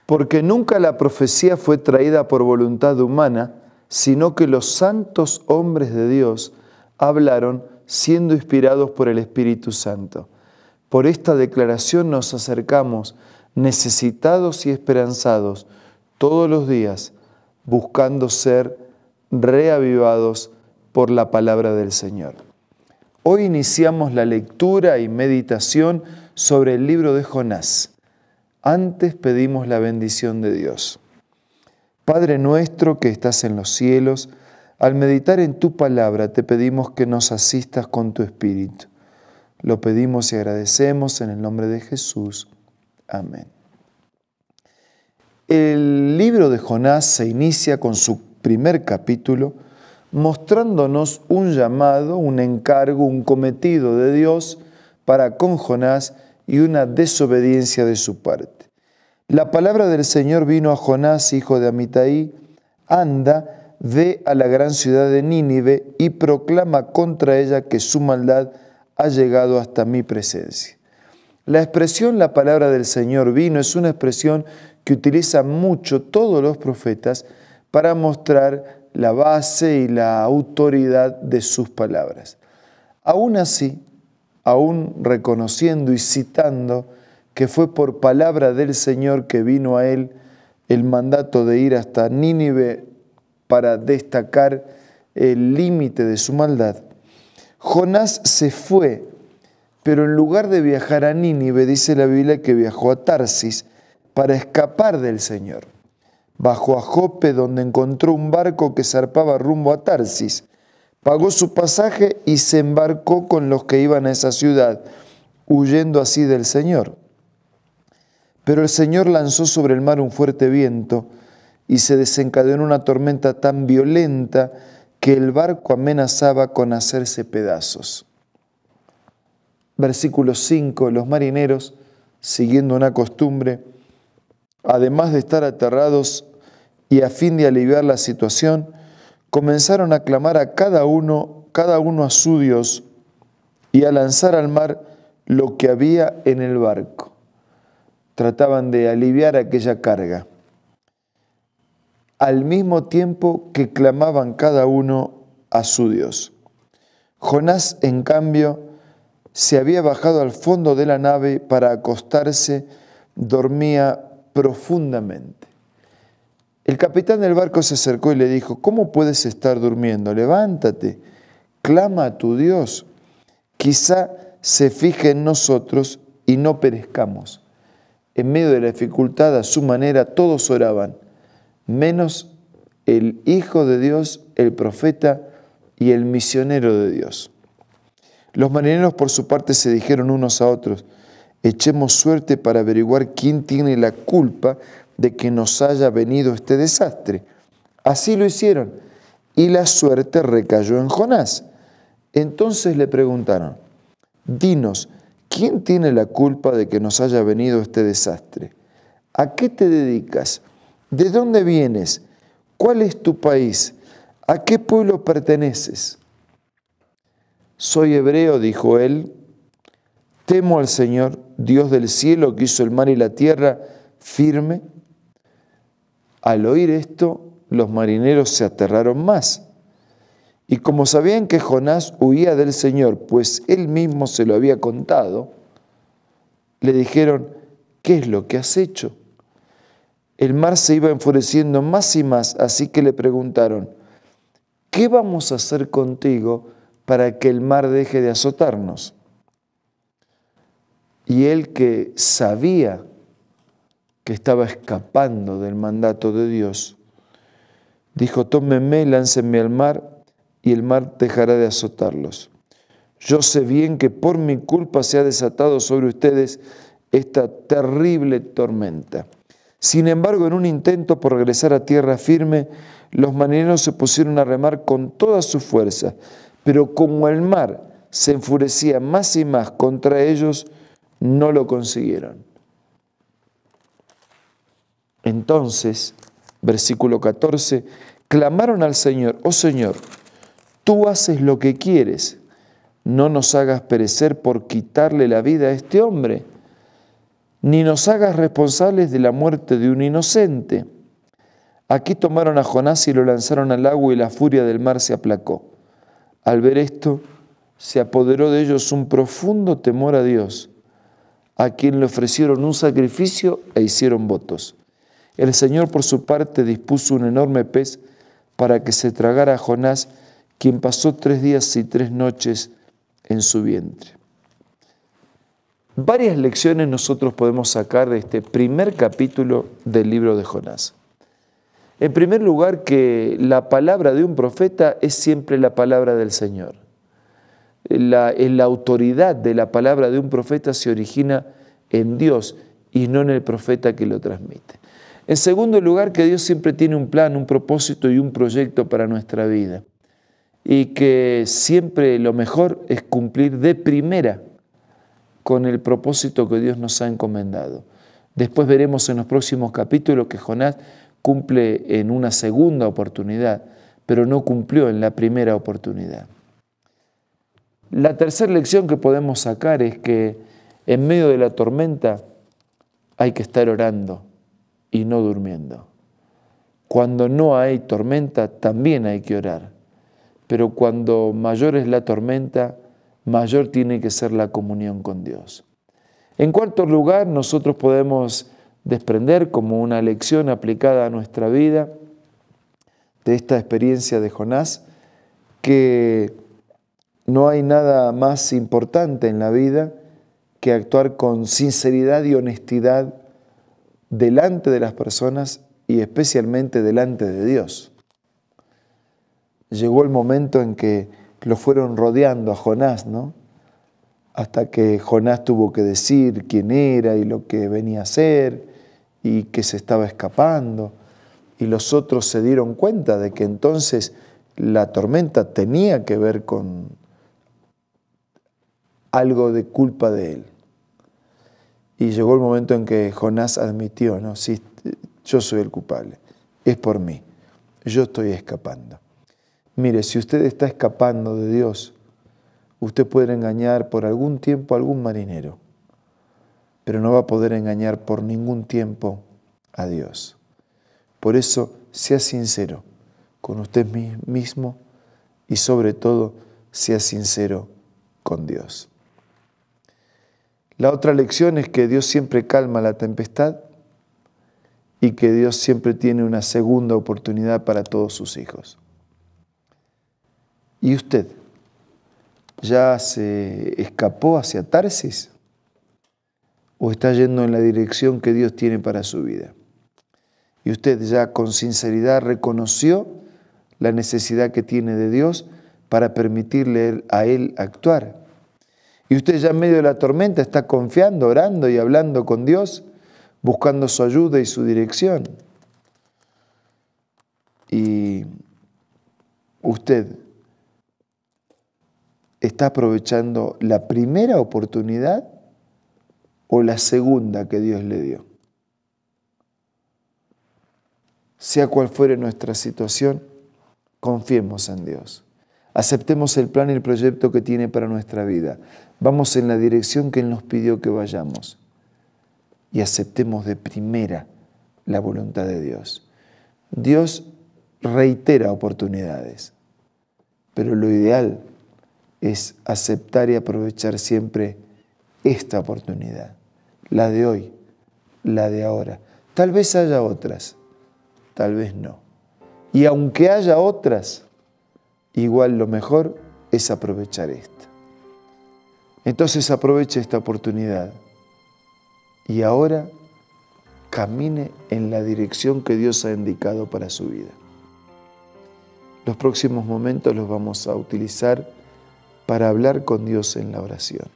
Porque nunca la profecía fue traída por voluntad humana, sino que los santos hombres de Dios hablaron siendo inspirados por el Espíritu Santo. Por esta declaración nos acercamos, necesitados y esperanzados, todos los días, buscando ser reavivados por la palabra del Señor. Hoy iniciamos la lectura y meditación sobre el libro de Jonás. Antes pedimos la bendición de Dios. Padre nuestro que estás en los cielos, al meditar en tu palabra te pedimos que nos asistas con tu Espíritu. Lo pedimos y agradecemos en el nombre de Jesús. Amén. El libro de Jonás se inicia con su primer capítulo mostrándonos un llamado, un encargo, un cometido de Dios para con Jonás y una desobediencia de su parte. La palabra del Señor vino a Jonás, hijo de Amitai: anda, ve a la gran ciudad de Nínive y proclama contra ella que su maldad ha llegado hasta mi presencia. La expresión "la palabra del Señor vino" es una expresión que utilizan mucho todos los profetas para mostrar la base y la autoridad de sus palabras. Aún así, aún reconociendo y citando que fue por palabra del Señor que vino a él el mandato de ir hasta Nínive para destacar el límite de su maldad, Jonás se fue, pero en lugar de viajar a Nínive, dice la Biblia que viajó a Tarsis para escapar del Señor. Bajó a Jope, donde encontró un barco que zarpaba rumbo a Tarsis. Pagó su pasaje y se embarcó con los que iban a esa ciudad, huyendo así del Señor. Pero el Señor lanzó sobre el mar un fuerte viento y se desencadenó una tormenta tan violenta que el barco amenazaba con hacerse pedazos. Versículo 5. Los marineros, siguiendo una costumbre, además de estar aterrados y a fin de aliviar la situación, comenzaron a clamar a cada uno a su Dios y a lanzar al mar lo que había en el barco. Trataban de aliviar aquella carga, al mismo tiempo que clamaban cada uno a su Dios. Jonás, en cambio, se había bajado al fondo de la nave para acostarse, dormía profundamente. El capitán del barco se acercó y le dijo: ¿cómo puedes estar durmiendo? Levántate, clama a tu Dios. Quizá se fije en nosotros y no perezcamos. En medio de la dificultad, a su manera, todos oraban, menos el Hijo de Dios, el profeta y el misionero de Dios. Los marineros, por su parte, se dijeron unos a otros: echemos suerte para averiguar quién tiene la culpa de que nos haya venido este desastre. Así lo hicieron, y la suerte recayó en Jonás. Entonces le preguntaron: dinos, ¿quién tiene la culpa de que nos haya venido este desastre? ¿A qué te dedicas? ¿De dónde vienes? ¿Cuál es tu país? ¿A qué pueblo perteneces? Soy hebreo, dijo él. Temo al Señor, Dios del cielo, que hizo el mar y la tierra firme. Al oír esto, los marineros se aterraron más. Y como sabían que Jonás huía del Señor, pues él mismo se lo había contado, le dijeron: ¿qué es lo que has hecho? El mar se iba enfureciendo más y más, así que le preguntaron: ¿qué vamos a hacer contigo para que el mar deje de azotarnos? Y él, que sabía que estaba escapando del mandato de Dios, dijo: tómenme, láncenme al mar, y el mar dejará de azotarlos. Yo sé bien que por mi culpa se ha desatado sobre ustedes esta terrible tormenta. Sin embargo, en un intento por regresar a tierra firme, los marineros se pusieron a remar con toda su fuerza, pero como el mar se enfurecía más y más contra ellos, no lo consiguieron. Entonces, versículo 14, clamaron al Señor: oh Señor, tú haces lo que quieres, no nos hagas perecer por quitarle la vida a este hombre. ni nos hagas responsables de la muerte de un inocente. Aquí tomaron a Jonás y lo lanzaron al agua y la furia del mar se aplacó. Al ver esto, se apoderó de ellos un profundo temor a Dios, a quien le ofrecieron un sacrificio e hicieron votos. El Señor, por su parte, dispuso un enorme pez para que se tragara a Jonás, quien pasó 3 días y 3 noches en su vientre. Varias lecciones nosotros podemos sacar de este primer capítulo del libro de Jonás. En primer lugar, que la palabra de un profeta es siempre la palabra del Señor. La autoridad de la palabra de un profeta se origina en Dios y no en el profeta que lo transmite. En segundo lugar, que Dios siempre tiene un plan, un propósito y un proyecto para nuestra vida. Y que siempre lo mejor es cumplir de primera con el propósito que Dios nos ha encomendado. Después veremos en los próximos capítulos que Jonás cumple en una segunda oportunidad, pero no cumplió en la primera oportunidad. La tercera lección que podemos sacar es que en medio de la tormenta hay que estar orando y no durmiendo. Cuando no hay tormenta también hay que orar, pero cuando mayor es la tormenta, mayor tiene que ser la comunión con Dios. En cuarto lugar, nosotros podemos desprender como una lección aplicada a nuestra vida de esta experiencia de Jonás, que no hay nada más importante en la vida que actuar con sinceridad y honestidad delante de las personas y especialmente delante de Dios. Llegó el momento en que lo fueron rodeando a Jonás, ¿no? Hasta que Jonás tuvo que decir quién era y lo que venía a hacer y que se estaba escapando. Y los otros se dieron cuenta de que entonces la tormenta tenía que ver con algo de culpa de él. Y llegó el momento en que Jonás admitió, ¿no? Sí, yo soy el culpable, es por mí, yo estoy escapando. Mire, si usted está escapando de Dios, usted puede engañar por algún tiempo a algún marinero, pero no va a poder engañar por ningún tiempo a Dios. Por eso, sea sincero con usted mismo y sobre todo, sea sincero con Dios. La otra lección es que Dios siempre calma la tempestad y que Dios siempre tiene una segunda oportunidad para todos sus hijos. ¿Y usted ya se escapó hacia Tarsis o está yendo en la dirección que Dios tiene para su vida? ¿Y usted ya con sinceridad reconoció la necesidad que tiene de Dios para permitirle a Él actuar? ¿Y usted ya en medio de la tormenta está confiando, orando y hablando con Dios, buscando su ayuda y su dirección? ¿Y usted está aprovechando la primera oportunidad o la segunda que Dios le dio? Sea cual fuere nuestra situación, confiemos en Dios. Aceptemos el plan y el proyecto que tiene para nuestra vida. Vamos en la dirección que Él nos pidió que vayamos. Y aceptemos de primera la voluntad de Dios. Dios reitera oportunidades, pero lo ideal es aceptar y aprovechar siempre esta oportunidad, la de hoy, la de ahora. Tal vez haya otras, tal vez no. Y aunque haya otras, igual lo mejor es aprovechar esta. Entonces aproveche esta oportunidad y ahora camine en la dirección que Dios ha indicado para su vida. Los próximos momentos los vamos a utilizar para hablar con Dios en la oración.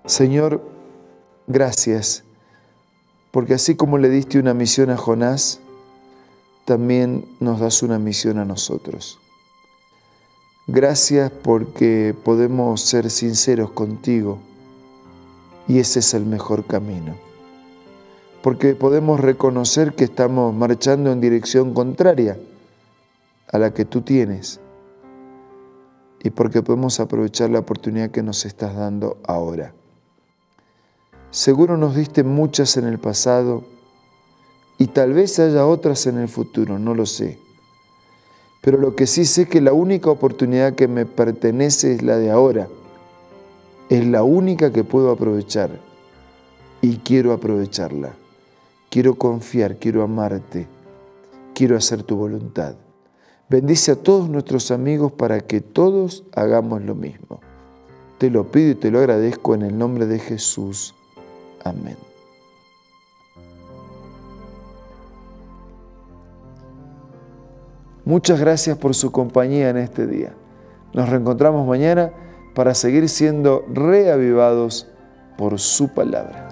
Señor, gracias, porque así como le diste una misión a Jonás, también nos das una misión a nosotros. Gracias porque podemos ser sinceros contigo y ese es el mejor camino. Porque podemos reconocer que estamos marchando en dirección contraria a la que tú tienes y porque podemos aprovechar la oportunidad que nos estás dando ahora. Seguro nos diste muchas en el pasado y tal vez haya otras en el futuro, no lo sé. Pero lo que sí sé es que la única oportunidad que me pertenece es la de ahora. Es la única que puedo aprovechar y quiero aprovecharla. Quiero confiar, quiero amarte, quiero hacer tu voluntad. Bendice a todos nuestros amigos para que todos hagamos lo mismo. Te lo pido y te lo agradezco en el nombre de Jesús. Amén. Muchas gracias por su compañía en este día. Nos reencontramos mañana para seguir siendo reavivados por su palabra.